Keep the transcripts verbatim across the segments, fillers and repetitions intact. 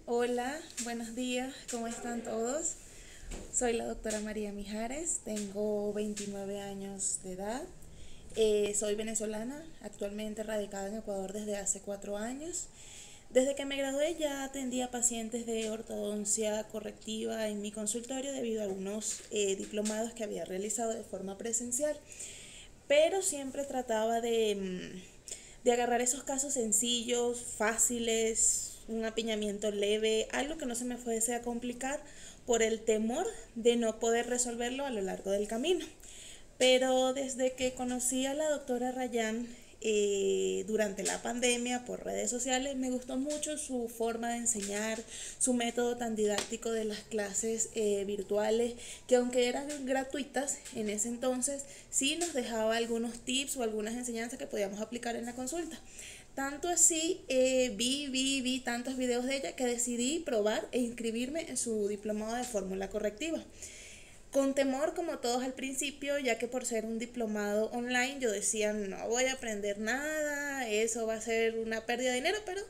Hola, buenos días, ¿cómo están todos? Soy la doctora María Mijares, tengo veintinueve años de edad, eh, soy venezolana, actualmente radicada en Ecuador desde hace cuatro años. Desde que me gradué ya atendía pacientes de ortodoncia correctiva en mi consultorio debido a algunos eh, diplomados que había realizado de forma presencial, pero siempre trataba de, mm, de agarrar esos casos sencillos, fáciles, un apiñamiento leve, algo que no se me fuese a complicar por el temor de no poder resolverlo a lo largo del camino. Pero desde que conocí a la doctora Rayán eh, durante la pandemia por redes sociales, me gustó mucho su forma de enseñar, su método tan didáctico de las clases eh, virtuales, que aunque eran gratuitas en ese entonces, sí nos dejaba algunos tips o algunas enseñanzas que podíamos aplicar en la consulta. Tanto así, eh, vi, vi, vi tantos videos de ella que decidí probar e inscribirme en su diplomado de fórmula correctiva. Con temor como todos al principio, ya que por ser un diplomado online yo decía no voy a aprender nada, eso va a ser una pérdida de dinero, pero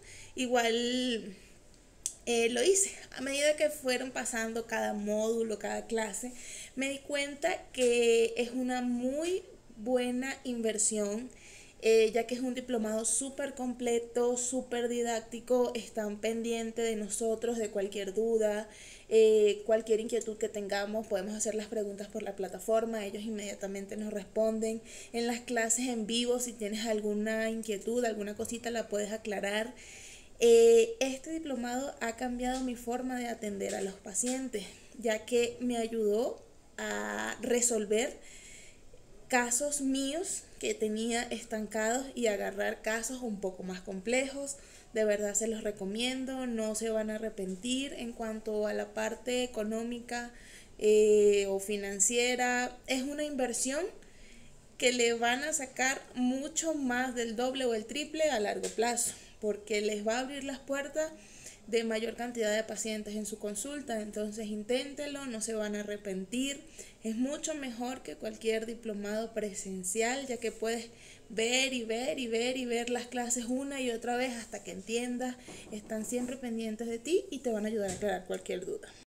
igual eh, lo hice. A medida que fueron pasando cada módulo, cada clase, me di cuenta que es una muy buena inversión, eh, ya que es un diplomado súper completo, súper didáctico, están pendientes de nosotros, de cualquier duda, eh, cualquier inquietud que tengamos, podemos hacer las preguntas por la plataforma, ellos inmediatamente nos responden. En las clases en vivo, si tienes alguna inquietud, alguna cosita, la puedes aclarar. Eh, este diplomado ha cambiado mi forma de atender a los pacientes, ya que me ayudó a resolver casos míos que tenía estancados y agarrar casos un poco más complejos. De verdad se los recomiendo, no se van a arrepentir. En cuanto a la parte económica eh, o financiera, es una inversión que le van a sacar mucho más del doble o el triple a largo plazo, porque les va a abrir las puertas de mayor cantidad de pacientes en su consulta. Entonces inténtelo, no se van a arrepentir. Es mucho mejor que cualquier diplomado presencial, ya que puedes ver y ver y ver y ver las clases una y otra vez hasta que entiendas. Están siempre pendientes de ti y te van a ayudar a aclarar cualquier duda.